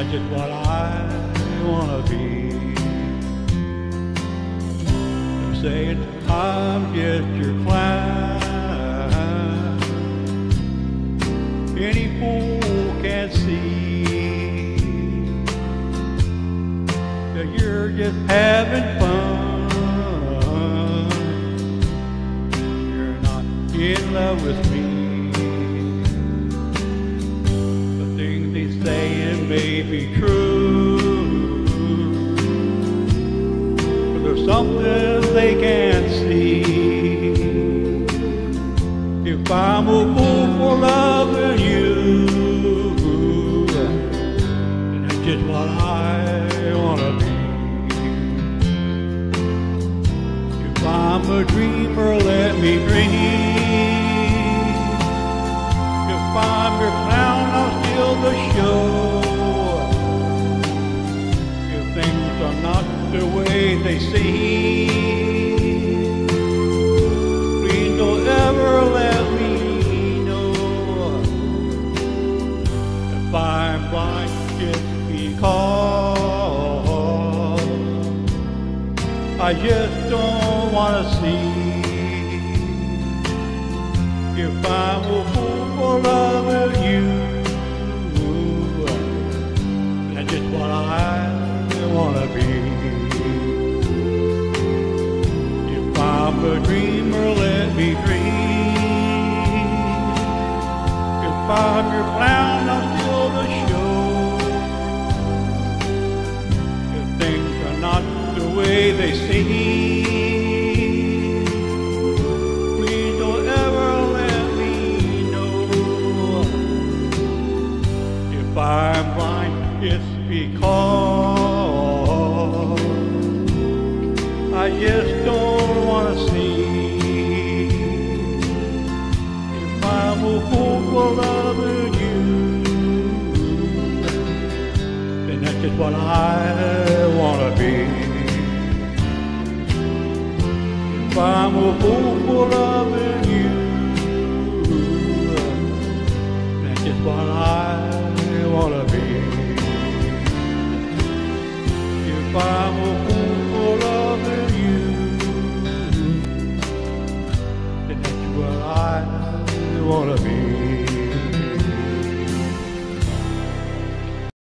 that's just what I wanna be. They're saying I'm just your clown. Any fool can see that you're just having fun. You're not in love with me. The things they saying may be true, but there's something they can't see. If I'm a fool for loving you, then that's just what I wanna be. If I'm a dreamer, let me dream. If I'm your clown, I'll steal the show. If things are not the way they seem, please don't ever let me know. If I'm blind, just because I just don't wanna see. If I'm a fool for loving you, that's just what I wanna be. If I'm a dreamer, let me dream. If I'm your clown, I'll steal the show. If things are not the way they seem, please don't ever let me know. If I'm blind, it's because I just don't wanna see. If I'm a fool for loving you, then that's just what I wanna be. If I'm a fool for loving you, that's just what I wanna be. If I'm a fool for loving you, then that's what I wanna be.